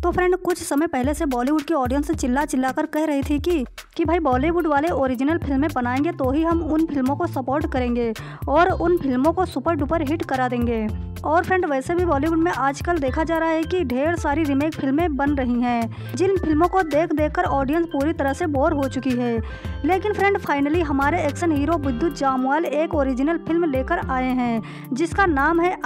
तो फ्रेंड कुछ समय पहले से बॉलीवुड की ऑडियंस चिल्ला चिल्ला कर कह रही थी कि भाई बॉलीवुड वाले ओरिजिनल फिल्में बनाएंगे तो ही हम उन फिल्मों को सपोर्ट करेंगे और उन फिल्मों को सुपर डुपर हिट करा देंगे। और फ्रेंड वैसे भी बॉलीवुड में आजकल देखा जा रहा है कि ढेर सारी रीमेक फिल्में बन रही हैं जिन फिल्मों को देख कर ऑडियंस पूरी तरह से बोर हो चुकी है। लेकिन फ्रेंड फाइनली हमारे एक्शन हीरो विद्युत जामवाल एक ओरिजिनल फिल्म लेकर आए हैं जिसका नाम है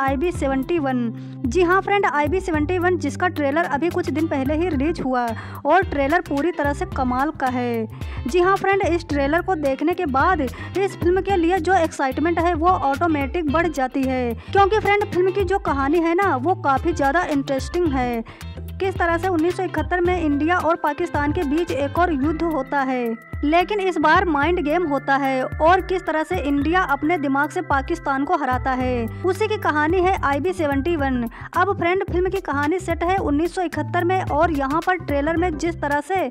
IB71। जी हाँ फ्रेंड, IB71 जिसका ट्रेलर अभी कुछ दिन पहले ही रिलीज हुआ और ट्रेलर पूरी तरह से कमाल का है। जी हाँ फ्रेंड, इस ट्रेलर को देखने के बाद इस फिल्म के लिए जो एक्साइटमेंट है वो ऑटोमेटिक बढ़ जाती है क्योंकि फ्रेंड फिल्म की जो कहानी है ना वो काफ़ी ज़्यादा इंटरेस्टिंग है। किस तरह से 1971 में इंडिया और पाकिस्तान के बीच एक और युद्ध होता है लेकिन इस बार माइंड गेम होता है और किस तरह से इंडिया अपने दिमाग से पाकिस्तान को हराता है, उसी की कहानी है IB71। अब फ्रेंड फिल्म की कहानी सेट है 1971 में और यहाँ पर ट्रेलर में जिस तरह से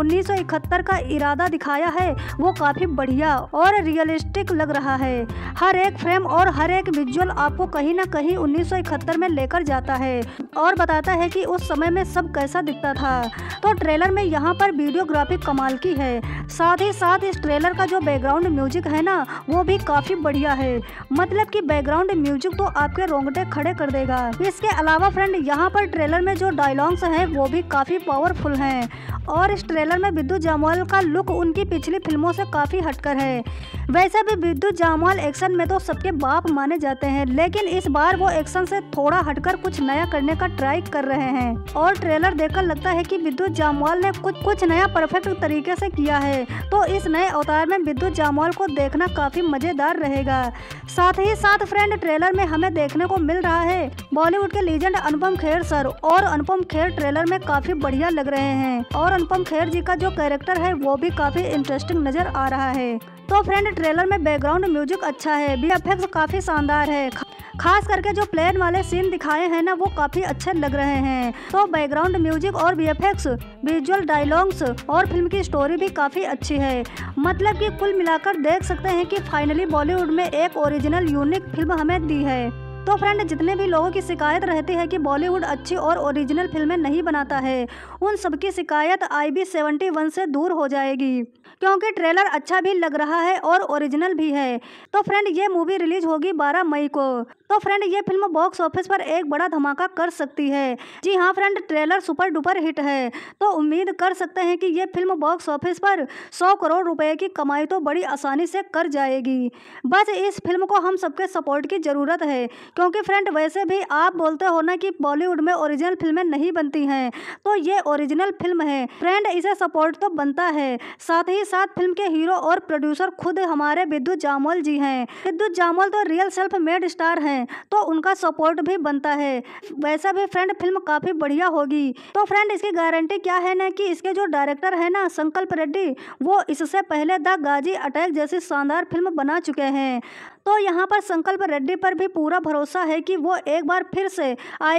1971 का इरादा दिखाया है वो काफ़ी बढ़िया और रियलिस्टिक लग रहा है। हर एक फ्रेम और हर एक विजुअल आपको कहीं ना कहीं 1971 में लेकर जाता है और बताता है कि उस समय में सब कैसा दिखता था। तो ट्रेलर में यहाँ पर वीडियोग्राफी कमाल की है, साथ ही साथ इस ट्रेलर का जो बैकग्राउंड म्यूजिक है ना वो भी काफ़ी बढ़िया है। मतलब कि बैकग्राउंड म्यूजिक तो आपके रोंगटे खड़े कर देगा। इसके अलावा फ्रेंड यहाँ पर ट्रेलर में जो डायलॉग्स हैं वो भी काफ़ी पावरफुल हैं और इस ट्रेलर में विद्युत जामवाल का लुक उनकी पिछली फिल्मों से काफ़ी हटकर है। वैसे भी विद्युत जामवाल एक्शन में तो सबके बाप माने जाते हैं लेकिन इस बार वो एक्शन से थोड़ा हटकर कुछ नया करने का ट्राई कर रहे हैं और ट्रेलर देखकर लगता है कि विद्युत जामवाल ने कुछ नया परफेक्ट तरीके से किया है। तो इस नए अवतार में विद्युत जामवाल को देखना काफ़ी मज़ेदार रहेगा। साथ ही साथ फ्रेंड ट्रेलर में हमें देखने को मिल रहा है बॉलीवुड के लीजेंड अनुपम खेर सर और अनुपम खेर ट्रेलर में काफ़ी बढ़िया लग रहे हैं और अनुपम खेर जी का जो कैरेक्टर है वो भी काफ़ी इंटरेस्टिंग नज़र आ रहा है। तो फ्रेंड ट्रेलर में बैकग्राउंड म्यूजिक अच्छा है, VFX काफ़ी शानदार है, खास करके जो प्लेन वाले सीन दिखाए हैं ना वो काफ़ी अच्छे लग रहे हैं। तो बैकग्राउंड म्यूजिक और VFX, विजुअल डायलॉग्स और फिल्म की स्टोरी भी काफ़ी अच्छी है। मतलब कि कुल मिलाकर देख सकते हैं कि फाइनली बॉलीवुड में एक ओरिजिनल यूनिक फिल्म हमें दी है। तो फ्रेंड जितने भी लोगों की शिकायत रहती है कि बॉलीवुड अच्छी और ओरिजिनल फिल्में नहीं बनाता है उन सबकी शिकायत IB71 से दूर हो जाएगी क्योंकि ट्रेलर अच्छा भी लग रहा है और ओरिजिनल भी है। तो फ्रेंड ये मूवी रिलीज होगी 12 मई को। तो फ्रेंड ये फिल्म बॉक्स ऑफिस पर एक बड़ा धमाका कर सकती है। जी हाँ friend, trailer super duper hit है तो उम्मीद कर सकते हैं कि ये फिल्म बॉक्स ऑफिस पर 100 करोड़ रुपए की कमाई तो बड़ी आसानी से कर जाएगी। बस इस फिल्म को हम सबके सपोर्ट की ज़रूरत है क्योंकि फ्रेंड वैसे भी आप बोलते हो ना कि बॉलीवुड में ओरिजिनल फिल्में नहीं बनती हैं तो ये ओरिजिनल फिल्म है फ्रेंड, इसे सपोर्ट तो बनता है। साथ ही साथ फिल्म के हीरो और प्रोड्यूसर खुद हमारे विद्युत जामवाल जी हैं। विद्युत जामवाल तो रियल सेल्फ मेड स्टार हैं तो उनका सपोर्ट भी बनता है। वैसा भी फ्रेंड फिल्म काफ़ी बढ़िया होगी। तो फ्रेंड इसकी गारंटी क्या है ना कि इसके जो डायरेक्टर है ना संकल्प रेड्डी वो इससे पहले द गाजी अटैक जैसी शानदार फिल्म बना चुके हैं। तो यहाँ पर संकल्प रेड्डी पर भी पूरा भरोसा है कि वो एक बार फिर से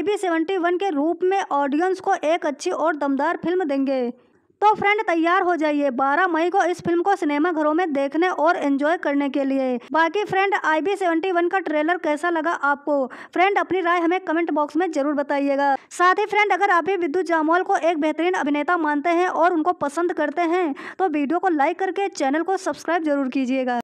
IB71 के रूप में ऑडियंस को एक अच्छी और दमदार फिल्म देंगे। तो फ्रेंड तैयार हो जाइए 12 मई को इस फिल्म को सिनेमा घरों में देखने और एंजॉय करने के लिए। बाकी फ्रेंड IB71 का ट्रेलर कैसा लगा आपको, फ्रेंड अपनी राय हमें कमेंट बॉक्स में जरूर बताइएगा। साथ ही फ्रेंड अगर आप भी विद्युत जामवाल को एक बेहतरीन अभिनेता मानते हैं और उनको पसंद करते हैं तो वीडियो को लाइक करके चैनल को सब्सक्राइब जरूर कीजिएगा।